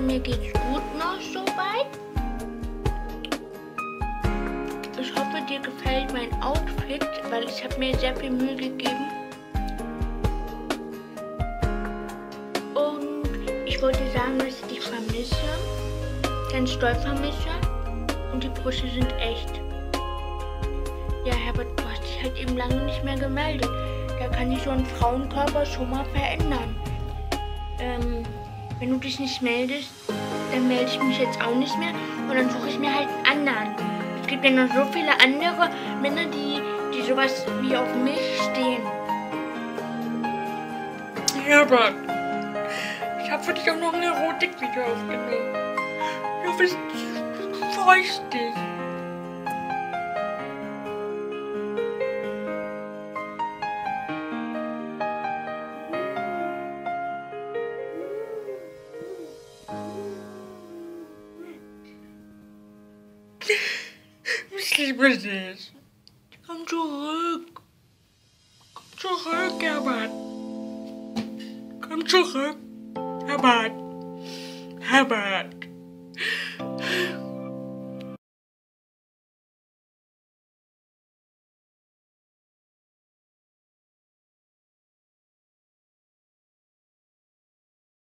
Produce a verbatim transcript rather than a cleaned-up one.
mir geht's gut noch soweit. Ich hoffe, dir gefällt mein Outfit, weil ich habe mir sehr viel Mühe gegeben. Und ich wollte sagen, dass ich dich vermisse, ganz doll vermisse. Und die Brüste sind echt. Ja, Herbert, du hast dich halt eben lange nicht mehr gemeldet. Da kann sich so ein Frauenkörper schon mal verändern. Ähm, wenn du dich nicht meldest, dann melde ich mich jetzt auch nicht mehr und dann suche ich mir halt einen anderen. Es gibt ja noch so viele andere Männer, die, die sowas wie auf mich stehen. Herbert, ich habe für dich auch noch ein Erotik-Video aufgenommen. Du bist feuchtig. Ich liebe dich. Komm zurück. Komm zurück, Herbert. Komm zurück. Herbert. Herbert.